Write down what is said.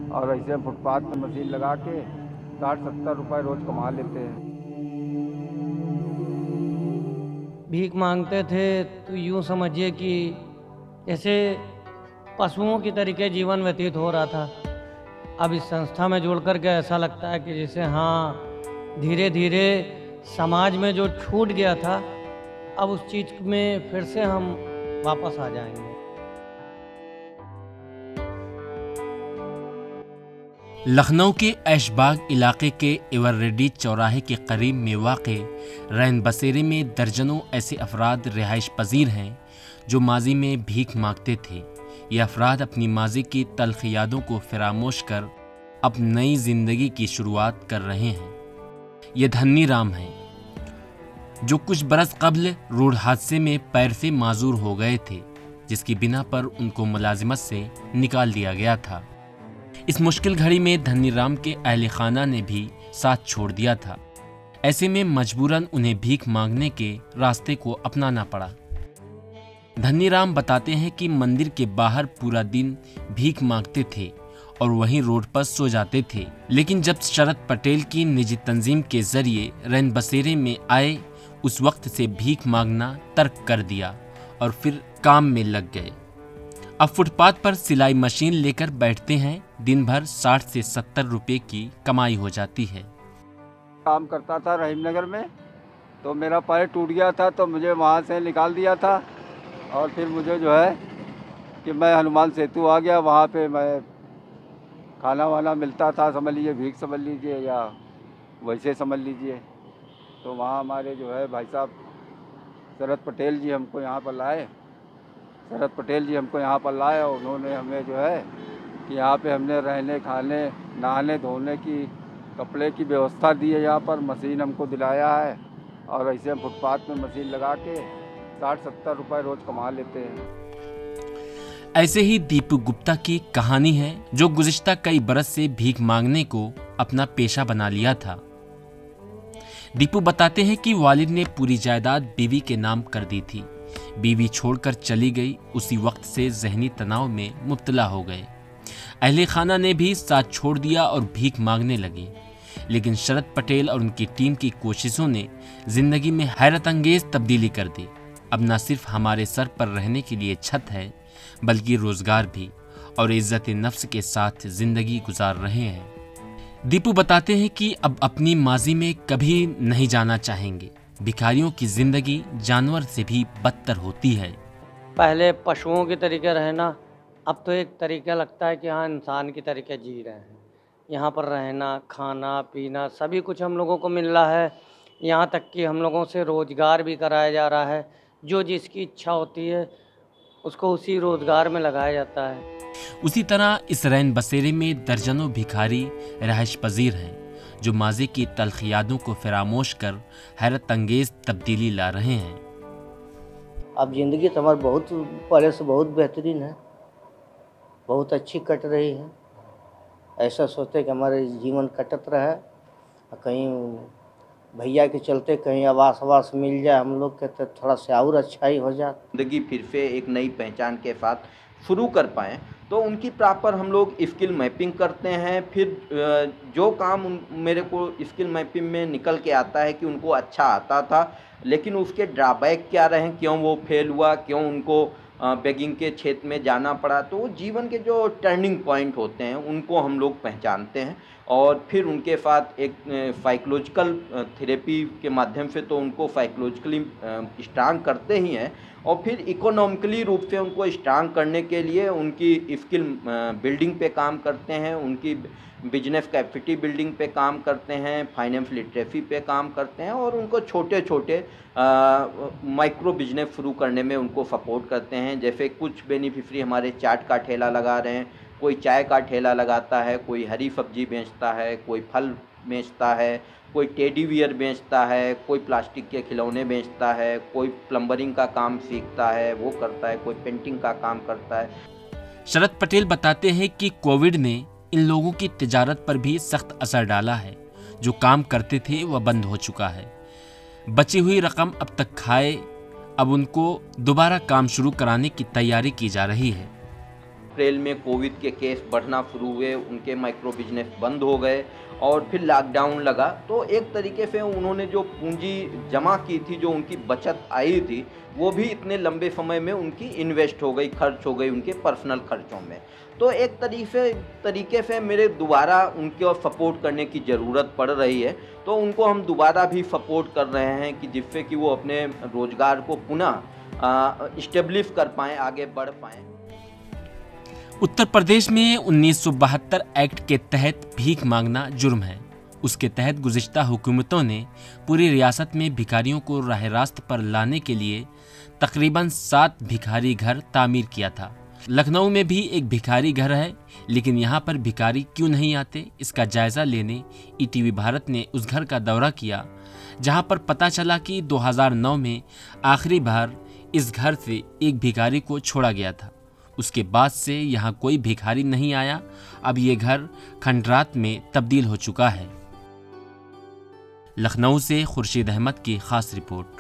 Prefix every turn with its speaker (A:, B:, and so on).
A: और ऐसे फुटपाथ पर मशीन लगा के 60-70 रुपए रोज़ कमा लेते हैं।
B: भीख मांगते थे तो यूँ समझिए कि जैसे पशुओं की तरीके जीवन व्यतीत हो रहा था। अब इस संस्था में जुड़ कर के ऐसा लगता है कि जैसे हाँ, धीरे धीरे समाज में जो छूट गया था, अब उस चीज़ में फिर से हम वापस आ जाएंगे।
C: लखनऊ के ऐशबाग इलाके के इवररेड्डी चौराहे के करीब में वाक़े रैन बसेरे में दर्जनों ऐसे अफराद रिहाइश पजीर हैं जो माजी में भीख मांगते थे। ये अफराद अपनी माजी की तल्ख यादों को फरामोश कर अब नई जिंदगी की शुरुआत कर रहे हैं। ये धन्नी राम हैं जो कुछ बरस कबल रोड हादसे में पैर से माजूर हो गए थे, जिसकी बिना पर उनको मुलाजिमत से निकाल दिया गया था। इस मुश्किल घड़ी में धन्नी राम के अहले खाना ने भी साथ छोड़ दिया था। ऐसे में मजबूरन उन्हें भीख मांगने के रास्ते को अपनाना पड़ा। धन्नी राम बताते हैं कि मंदिर के बाहर पूरा दिन भीख मांगते थे और वहीं रोड पर सो जाते थे, लेकिन जब शरद पटेल की निजी तंजीम के जरिए रैन बसेरे में आए, उस वक्त से भीख मांगना तर्क कर दिया और फिर काम में लग गए। अब फुटपाथ पर सिलाई मशीन लेकर बैठते हैं। दिन भर 60 से 70 रुपए की कमाई हो जाती है।
A: काम करता था रहीम नगर में, तो मेरा पैर टूट गया था, तो मुझे वहाँ से निकाल दिया था। और फिर मुझे जो है कि मैं हनुमान सेतु आ गया, वहाँ पे मैं खाना वाना मिलता था, समझ लीजिए भीख समझ लीजिए या वैसे समझ लीजिए। तो वहाँ हमारे जो है भाई साहब शरद पटेल जी हमको यहाँ पर लाए। शरद पटेल जी हमको यहाँ पर लाए और उन्होंने हमें जो है कि यहाँ पे हमने रहने, खाने, नहाने धोने की, कपड़े की व्यवस्था दी है। यहाँ पर मशीन हमको दिलाया है और ऐसे हम फुटपाथ में मशीन लगा के 60-70 रुपए रोज़ कमा लेते हैं।
C: ऐसे ही दीपू गुप्ता की कहानी है, जो गुज़िश्ता कई बरस से भीख मांगने को अपना पेशा बना लिया था। दीपू बताते हैं कि वालिद ने पूरी जायदाद बीवी के नाम कर दी थी। बीवी छोड़कर चली गई, उसी वक्त से जहनी तनाव में मुब्तला हो गए। अहले खाना ने भी साथ छोड़ दिया और भीख मांगने लगे, लेकिन शरद पटेल और उनकी टीम की कोशिशों ने जिंदगी में हैरत अंगेज तब्दीली कर दी। अब न सिर्फ हमारे सर पर रहने के लिए छत है, बल्कि रोजगार भी, और इज्जत नफ्स के साथ जिंदगी गुजार रहे हैं। दीपू बताते हैं कि अब अपनी माजी में कभी नहीं जाना चाहेंगे। भिखारियों की जिंदगी जानवर से भी बदतर होती है।
B: पहले पशुओं के तरीके रहना, अब तो एक तरीका लगता है कि हाँ, इंसान की तरीके जी रहे हैं। यहाँ पर रहना, खाना पीना सभी कुछ हम लोगों को मिल रहा है। यहाँ तक कि हम लोगों से रोज़गार भी कराया जा रहा है। जो जिसकी इच्छा होती है उसको उसी रोज़गार में लगाया जाता है।
C: उसी तरह इस रैन बसेरे में दर्जनों भिखारी रहायश पजीर हैं, जो माजी की तल्ख यादों को फरामोश कर हैरत अंगेज तब्दीली ला रहे हैं।
D: अब ज़िंदगी तो हमारी बहुत पहले से बहुत बेहतरीन है, बहुत अच्छी कट रही है। ऐसा सोचते कि हमारे जीवन कटत रहे, कहीं भैया के चलते कहीं आवास मिल जाए हम लोग के, तो थोड़ा सा और अच्छा ही हो जाए।
E: ज़िंदगी फिर से एक नई पहचान के साथ शुरू कर पाएँ, तो उनकी प्रॉपर हम लोग स्किल मैपिंग करते हैं। फिर जो काम मेरे को स्किल मैपिंग में निकल के आता है कि उनको अच्छा आता था, लेकिन उसके ड्रॉबैक क्या रहे, क्यों वो फेल हुआ, क्यों उनको बेगिंग के क्षेत्र में जाना पड़ा, तो जीवन के जो टर्निंग पॉइंट होते हैं उनको हम लोग पहचानते हैं और फिर उनके साथ एक साइकोलॉजिकल थेरेपी के माध्यम से तो उनको साइकोलॉजिकली स्ट्रांग करते ही हैं, और फिर इकोनॉमिकली रूप से उनको स्ट्रांग करने के लिए उनकी स्किल बिल्डिंग पे काम करते हैं, उनकी बिजनेस कैपेसिटी बिल्डिंग पे काम करते हैं, फाइनेंस लिटरेसी पे काम करते हैं, और उनको छोटे छोटे माइक्रो बिजनेस शुरू करने में उनको सपोर्ट करते हैं। जैसे कुछ बेनिफिशरी हमारे चाट का ठेला लगा रहे हैं, कोई चाय का ठेला लगाता है, कोई हरी सब्जी बेचता है, कोई फल बेचता है, कोई टेडी बियर बेचता है, कोई प्लास्टिक के खिलौने बेचता है, कोई प्लम्बरिंग का काम सीखता है वो करता है, कोई पेंटिंग का काम करता है।
C: शरद पटेल बताते हैं कि कोविड ने इन लोगों की तिजारत पर भी सख्त असर डाला है। जो काम करते थे वह बंद हो चुका है। बची हुई रकम अब तक खाए, अब उनको दोबारा काम शुरू कराने की तैयारी की जा रही है।
E: अप्रैल में कोविड के केस बढ़ना शुरू हुए, उनके माइक्रो बिजनेस बंद हो गए और फिर लॉकडाउन लगा। तो एक तरीके से उन्होंने जो पूंजी जमा की थी, जो उनकी बचत आई थी, वो भी इतने लंबे समय में उनकी इन्वेस्ट हो गई, खर्च हो गई उनके पर्सनल खर्चों में। तो एक तरीके से मेरे दोबारा उनको सपोर्ट करने की ज़रूरत पड़ रही है। तो उनको हम दोबारा भी सपोर्ट कर रहे हैं कि जिससे कि वो अपने रोज़गार को पुनः इस्टेब्लिश कर पाएँ, आगे बढ़ पाएँ।
C: उत्तर प्रदेश में 1972 एक्ट के तहत भीख मांगना जुर्म है। उसके तहत गुज़िश्ता हुकूमतों ने पूरी रियासत में भिखारियों को राह रास्त पर लाने के लिए तकरीबन 7 भिखारी घर तामीर किया था। लखनऊ में भी एक भिखारी घर है, लेकिन यहाँ पर भिखारी क्यों नहीं आते, इसका जायज़ा लेने ईटीवी भारत ने उस घर का दौरा किया, जहाँ पर पता चला कि 2009 में आखिरी बार इस घर से एक भिखारी को छोड़ा गया था। उसके बाद से यहाँ कोई भिखारी नहीं आया। अब ये घर खंडरात में तब्दील हो चुका है। लखनऊ से खुर्शीद अहमद की खास रिपोर्ट।